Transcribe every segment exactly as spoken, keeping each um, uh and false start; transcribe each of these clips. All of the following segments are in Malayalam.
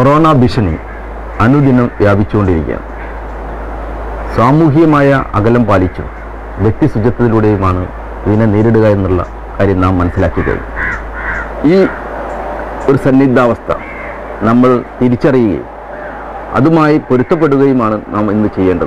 കൊറോണ ഭീഷണി അനുദിനം വ്യാപിച്ചുകൊണ്ടിരിക്കുകയാണ്. സാമൂഹികമായ അകലം പാലിച്ചും വ്യക്തി ശുചിത്വത്തിലൂടെയുമാണ് ഇതിനെ നേരിടുക എന്നുള്ള കാര്യം നാം മനസ്സിലാക്കി കഴിഞ്ഞു. ഈ ഒരു സന്നിഗ്ധാവസ്ഥ നമ്മൾ തിരിച്ചറിയുകയും അതുമായി പൊരുത്തപ്പെടുകയുമാണ് നാം ഇന്ന് ചെയ്യേണ്ടത്.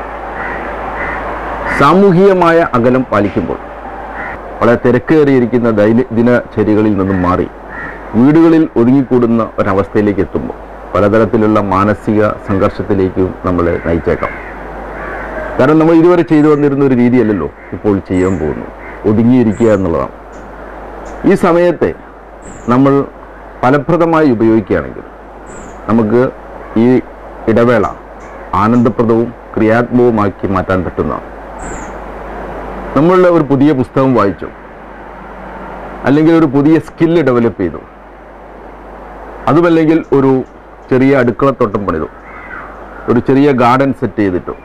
സാമൂഹികമായ അകലം പാലിക്കുമ്പോൾ വളരെ തിരക്കേറിയിരിക്കുന്ന ദൈനംദിനചര്യകളിൽ നിന്നും മാറി വീടുകളിൽ ഒതുങ്ങിക്കൂടുന്ന ഒരവസ്ഥയിലേക്ക് എത്തുമ്പോൾ പലതരത്തിലുള്ള മാനസിക സംഘർഷത്തിലേക്കും നമ്മളെ നയിച്ചേക്കാം. കാരണം നമ്മൾ ഇതുവരെ ചെയ്തു വന്നിരുന്ന ഒരു രീതിയല്ലല്ലോ ഇപ്പോൾ ചെയ്യാൻ പോകുന്നു. ഒതുങ്ങിയിരിക്കുക എന്നുള്ളതാണ്. ഈ സമയത്തെ നമ്മൾ ഫലപ്രദമായി ഉപയോഗിക്കുകയാണെങ്കിൽ നമുക്ക് ഈ ഇടവേള ആനന്ദപ്രദവും ക്രിയാത്മകവുമാക്കി മാറ്റാൻ പറ്റുന്നതാണ്. നമ്മളുടെ ഒരു പുതിയ പുസ്തകം വായിച്ചു, അല്ലെങ്കിൽ ഒരു പുതിയ സ്കില്ല് ഡെവലപ്പ് ചെയ്തു, അതുമല്ലെങ്കിൽ ഒരു ചെറിയ അടുക്കളത്തോട്ടം പണിതു, ഒരു ചെറിയ ഗാർഡൻ സെറ്റ് ചെയ്തിട്ടോ,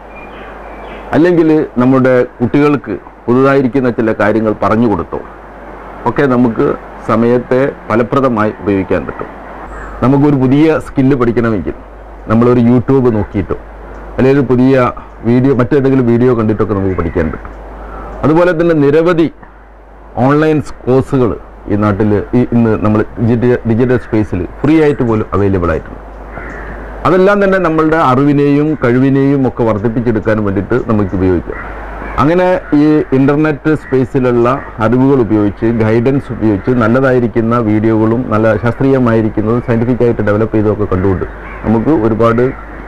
അല്ലെങ്കിൽ നമ്മുടെ കുട്ടികൾക്ക് പുതുതായിരിക്കുന്ന ചില കാര്യങ്ങൾ പറഞ്ഞു കൊടുത്തോ ഒക്കെ നമുക്ക് സമയത്തെ ഫലപ്രദമായി ഉപയോഗിക്കാൻ പറ്റും. നമുക്കൊരു പുതിയ സ്കില്ല് പഠിക്കണമെങ്കിൽ നമ്മളൊരു യൂട്യൂബ് നോക്കിയിട്ടോ അല്ലെങ്കിൽ ഒരു പുതിയ വീഡിയോ മറ്റേതെങ്കിലും വീഡിയോ കണ്ടിട്ടൊക്കെ നമുക്ക് പഠിക്കാൻ പറ്റും. അതുപോലെ തന്നെ നിരവധി ഓൺലൈൻ കോഴ്സുകൾ ഈ നാട്ടിൽ ഈ ഇന്ന് നമ്മൾ ഡിജിറ്റൽ ഡിജിറ്റൽ സ്പേസിൽ ഫ്രീ ആയിട്ട് പോലും അവൈലബിൾ ആയിട്ടുണ്ട്. അതെല്ലാം തന്നെ നമ്മളുടെ അറിവിനെയും കഴിവിനെയും ഒക്കെ വർദ്ധിപ്പിച്ചെടുക്കാൻ വേണ്ടിയിട്ട് നമുക്ക് ഉപയോഗിക്കാം. അങ്ങനെ ഈ ഇൻ്റർനെറ്റ് സ്പേസിലുള്ള അറിവുകൾ ഉപയോഗിച്ച് ഗൈഡൻസ് ഉപയോഗിച്ച് നല്ലതായിരിക്കുന്ന വീഡിയോകളും നല്ല ശാസ്ത്രീയമായിരിക്കുന്നതും സയൻറ്റിഫിക്കായിട്ട് ഡെവലപ്പ് ചെയ്തൊക്കെ കണ്ടുകൊണ്ട് നമുക്ക് ഒരുപാട്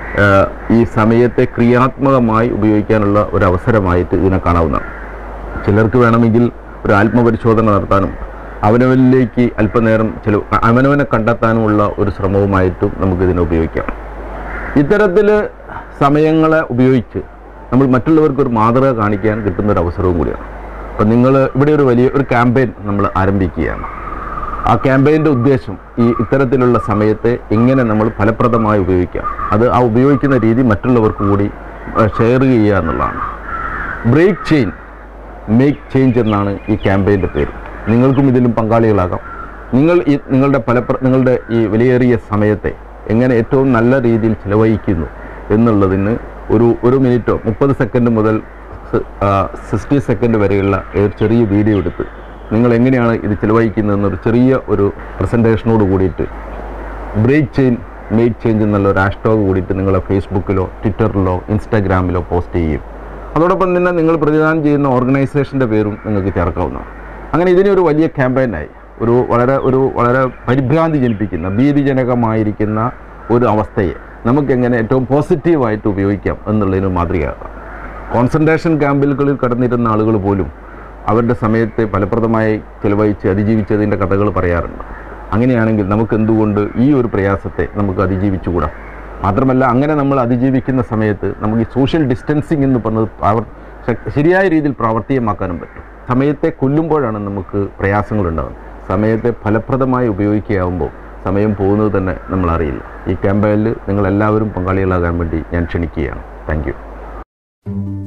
ഈ സമയത്തെ ക്രിയാത്മകമായി ഉപയോഗിക്കാനുള്ള ഒരു അവസരമായിട്ട് ഇതിനെ കാണാവുന്നതാണ്. ചിലർക്ക് വേണമെങ്കിൽ ഒരു ആത്മപരിശോധന നടത്താനും അവനവനിലേക്ക് അല്പനേരം ചില അവനവനെ കണ്ടെത്താനുമുള്ള ഒരു ശ്രമവുമായിട്ടും നമുക്കിതിനെ ഉപയോഗിക്കാം. ഇത്തരത്തിൽ സമയങ്ങളെ ഉപയോഗിച്ച് നമ്മൾ മറ്റുള്ളവർക്ക് ഒരു മാതൃക കാണിക്കാൻ കിട്ടുന്ന ഒരു അവസരവും കൂടിയാണ്. അപ്പം നിങ്ങൾ ഇവിടെ ഒരു വലിയ ഒരു ക്യാമ്പയിൻ നമ്മൾ ആരംഭിക്കുകയാണ്. ആ ക്യാമ്പയിൻ്റെ ഉദ്ദേശം ഈ ഇത്തരത്തിലുള്ള സമയത്തെ എങ്ങനെ നമ്മൾ ഫലപ്രദമായി ഉപയോഗിക്കാം, അത് ആ ഉപയോഗിക്കുന്ന രീതി മറ്റുള്ളവർക്ക് കൂടി ഷെയർ ചെയ്യുക എന്നുള്ളതാണ്. ബ്രേക്ക് ചെയിൻ മേക്ക് ചേഞ്ച് എന്നാണ് ഈ ക്യാമ്പയിൻ്റെ പേര്. നിങ്ങൾക്കും ഇതിലും പങ്കാളികളാകാം. നിങ്ങൾ ഈ നിങ്ങളുടെ ഫലപ്ര നിങ്ങളുടെ ഈ വിലയേറിയ സമയത്തെ എങ്ങനെ ഏറ്റവും നല്ല രീതിയിൽ ചിലവഴിക്കുന്നു എന്നുള്ളതിന് ഒരു ഒരു മിനിറ്റോ മുപ്പത് സെക്കൻഡ് മുതൽ സിക്സ്റ്റി സെക്കൻഡ് വരെയുള്ള ഒരു ചെറിയ വീഡിയോ എടുത്ത് നിങ്ങൾ എങ്ങനെയാണ് ഇത് ചിലവഴിക്കുന്നതെന്നൊരു ചെറിയ ഒരു പ്രസൻറ്റേഷനോട് കൂടിയിട്ട് ബ്രേക്ക് ചെയിൻ മേക്ക് ചേഞ്ച് എന്നുള്ള ഒരു ഹാഷ്ടാഗ് കൂടിയിട്ട് നിങ്ങളെ ഫേസ്ബുക്കിലോ ട്വിറ്ററിലോ ഇൻസ്റ്റാഗ്രാമിലോ പോസ്റ്റ് ചെയ്യും. അതോടൊപ്പം തന്നെ നിങ്ങൾ പ്രതിദാനം ചെയ്യുന്ന ഓർഗനൈസേഷൻ്റെ പേരും നിങ്ങൾക്ക് ചേർക്കാവുന്നതാണ്. അങ്ങനെ ഇതിനൊരു വലിയ ക്യാമ്പയിനായി ഒരു വളരെ ഒരു വളരെ പരിഭ്രാന്തി ജനിപ്പിക്കുന്ന ഭീതിജനകമായിരിക്കുന്ന ഒരു അവസ്ഥയെ നമുക്കെങ്ങനെ ഏറ്റവും പോസിറ്റീവായിട്ട് ഉപയോഗിക്കാം എന്നുള്ളതിന് മാതൃകയാകാം. കോൺസെൻട്രേഷൻ ക്യാമ്പുകളിൽ കടന്നിരുന്ന ആളുകൾ പോലും അവരുടെ സമയത്തെ ഫലപ്രദമായി ചിലവഴിച്ച് അതിജീവിച്ചതിൻ്റെ കഥകൾ പറയാറുണ്ട്. അങ്ങനെയാണെങ്കിൽ നമുക്ക് എന്തുകൊണ്ട് ഈ ഒരു പ്രയാസത്തെ നമുക്ക് അതിജീവിച്ചുകൂടാ? മാത്രമല്ല, അങ്ങനെ നമ്മൾ അതിജീവിക്കുന്ന സമയത്ത് നമുക്ക് ഈ സോഷ്യൽ ഡിസ്റ്റൻസിങ് എന്ന് പറഞ്ഞത് പ്രാവർ ശരിയായ രീതിയിൽ പ്രാവർത്തികമാക്കാനും പറ്റും. സമയത്തെ കൊല്ലുമ്പോഴാണ് നമുക്ക് പ്രയാസങ്ങളുണ്ടാകുന്നത്. സമയത്തെ ഫലപ്രദമായി ഉപയോഗിക്കുകയാകുമ്പോൾ സമയം പോകുന്നത് തന്നെ നമ്മൾ അറിയില്ല. ഈ ക്യാമ്പയിനിൽ നിങ്ങളെല്ലാവരും പങ്കാളികളാകാൻ വേണ്ടി ഞാൻ ക്ഷണിക്കുകയാണ്. Thank U.